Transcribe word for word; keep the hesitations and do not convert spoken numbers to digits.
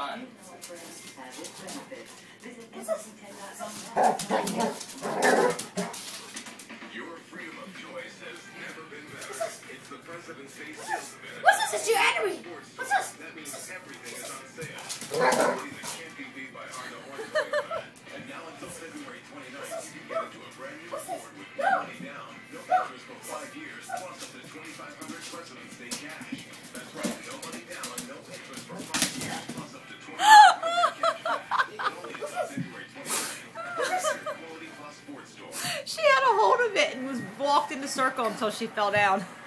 fun. What's this? Your freedom of choice has never been better. It's the President's Day sales event. What's this? It's your Henry. What's this? That means everything is on sale. Quality that can't be beat by Honda or Toyota. And now until February twenty-ninth, you can get into a brand new Ford with no money down, no interest for five years, plus up to twenty-five hundred President's Day cash. That's right, no money down and no interest for five years, plus up to twenty-five hundred cash back. Only until February twenty-ninth. Quality Plus Ford store. She had a hold of it and was walked in the circle until she fell down.